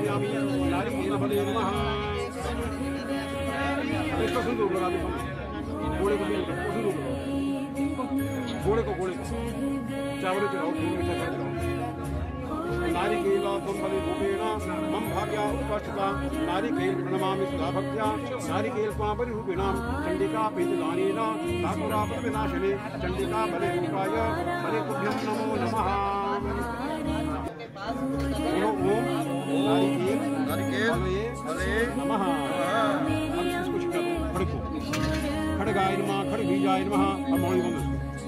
समर्पयामि नारी पुण्यफले नमः। इसका सिंदूर लगा दो, घोड़े को सिंदूर घोड़े को चावल चढ़ाओ, फूल में चढ़ाओ। नारिकेला फले रूपेण मम भाग्या उपस्थिता नारिकेल प्रणमामि सुधा भक्त्या नारिकेल पापरि रूपिणां चंडिका पीतदानेन ठाकुरापद विनाशिने चंडिका बले रूपाय बले तुभ्यं नमो नमः। ओम नारिकेल फले नमः। अब इसको छिका दो, खड़को खड़गाय नमः खड़बीजाय नमः। अब मौली बंद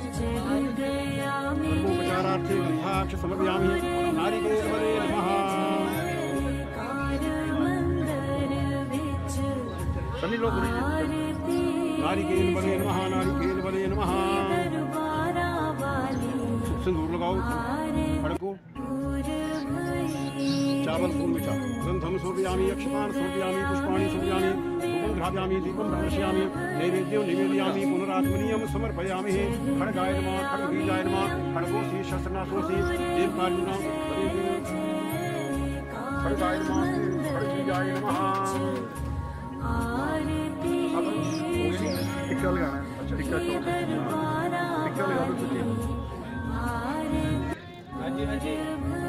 उपचारार्थे गन्धाक्ष समर्पयामि नारिकेलफले नमः। सभी लोग नारिकेलफले नमः नारिकेलफले नमः। सिंदूर लगाओ, खड़को चावल फूल मिठा गंधम समर्पयामि अक्षतान् समर्पयामि पुष्पाणि समर्पयामि धूपं घ्रापयामि दीपं दर्शयामि नैवेद्यं निवेदयामि पुनरात्मनीयं समर्पयामि। खड्गाय नमः खड्गबीजाय नमः खड्गोऽसि शस्त्रनाशोऽसि देवकार्युणां खड्गाय नमः खड्गबीजाय नमः। अब टिक्का लगाना है। अच्छा टिक्का लगा दो कुछ। हाँ जी हाँ जी।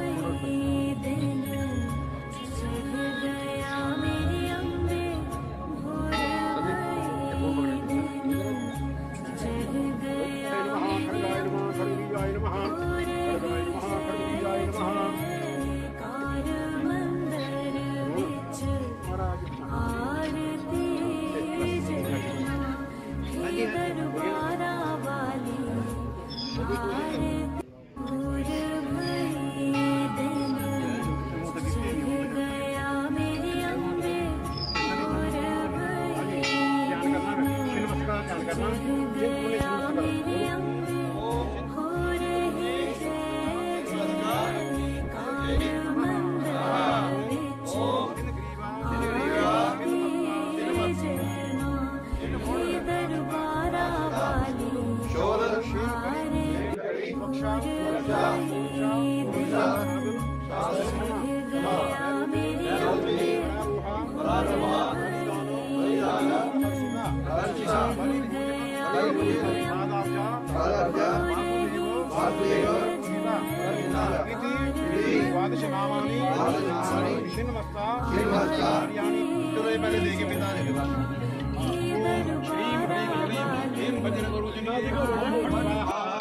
पहले देखे पिता श्री